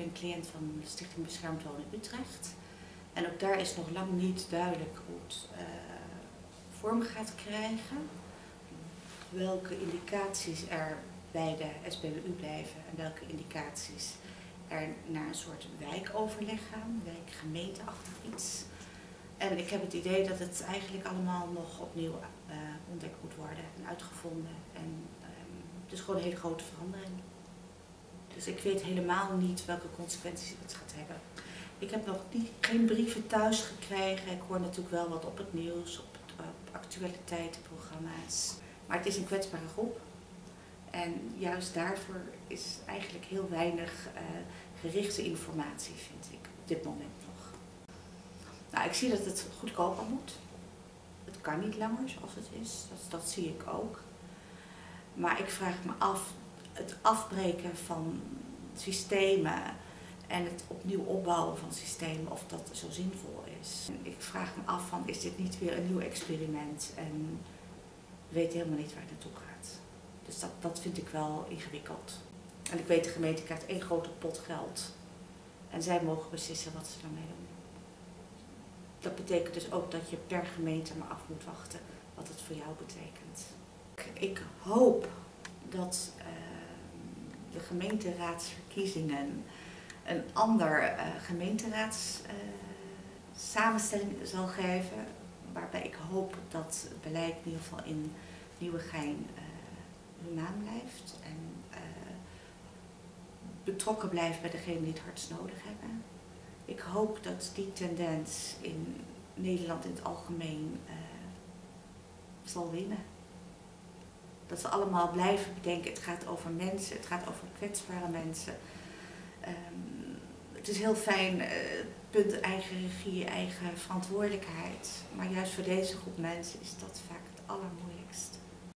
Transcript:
ben cliënt van de Stichting Beschermd Wonen Utrecht. En ook daar is nog lang niet duidelijk hoe het vorm gaat krijgen. Welke indicaties er bij de SBWU blijven en welke indicaties er naar een soort wijkoverleg gaan, wijkgemeenteachtig iets. En ik heb het idee dat het eigenlijk allemaal nog opnieuw ontdekt moet worden en uitgevonden. En het is gewoon een hele grote verandering. Dus ik weet helemaal niet welke consequenties het gaat hebben. Ik heb nog geen brieven thuis gekregen. Ik hoor natuurlijk wel wat op het nieuws, op actualiteitenprogramma's. Maar het is een kwetsbare groep. En juist daarvoor is eigenlijk heel weinig gerichte informatie, vind ik, op dit moment nog. Nou, ik zie dat het goedkoper moet. Het kan niet langer zoals het is, dat zie ik ook. Maar ik vraag me af, het afbreken van systemen en het opnieuw opbouwen van systemen, of dat zo zinvol is. Ik vraag me af van, is dit niet weer een nieuw experiment en we weten helemaal niet waar het naartoe gaat. Dus dat vind ik wel ingewikkeld. En ik weet, de gemeente krijgt één grote pot geld en zij mogen beslissen wat ze daarmee doen. Dat betekent dus ook dat je per gemeente maar af moet wachten wat het voor jou betekent. Ik hoop dat de gemeenteraadsverkiezingen een ander gemeenteraadssamenstelling zal geven, waarbij ik hoop dat het beleid in ieder geval in Nieuwegein humaan blijft en betrokken blijft bij degenen die het hardst nodig hebben. Ik hoop dat die tendens in Nederland in het algemeen zal winnen. Dat we allemaal blijven bedenken, het gaat over mensen, het gaat over kwetsbare mensen. Het is heel fijn, punt eigen regie, eigen verantwoordelijkheid. Maar juist voor deze groep mensen is dat vaak het allermoeilijkst.